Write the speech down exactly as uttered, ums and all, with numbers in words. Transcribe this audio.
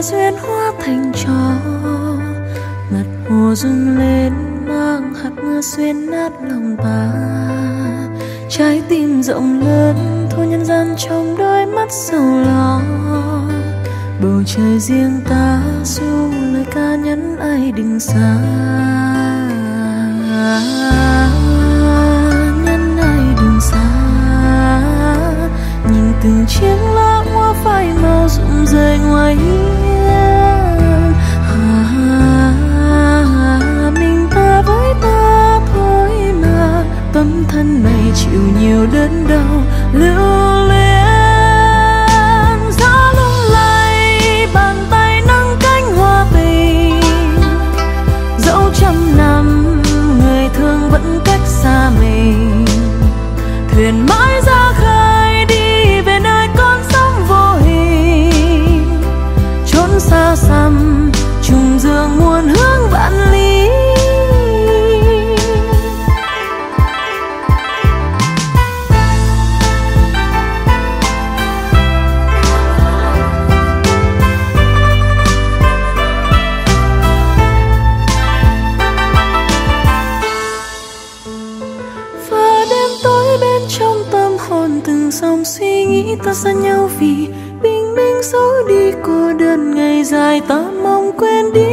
duyên hóa thành trò. Mặt hồ rung lên mang hạt mưa xuyên nát lòng ta. Trái tim rộng lớn thôi nhân gian trong đôi mắt sầu lo. Bầu trời riêng ta ru lời ca nhắn ai đừng xa. Nhắn ai đừng xa. Nhìn từng chiếc lá hoa phai màu rụng rơi ngoài hiên. À, mình ta với ta thôi mà. Tấm thân này chịu nhiều đớn đau lưu luyến. Gió lung lay bàn tay nâng cánh hoa tình. Dẫu trăm năm người thương vẫn cách xa mình. Thuyền mãi ra khơi đi về nơi con sóng vô hình. Trốn xa xăm trùng dương muôn hướng vạn lý. Dòng suy nghĩ ta xa nhau vì bình minh dấu đi cô đơn ngày dài ta mong quên đi.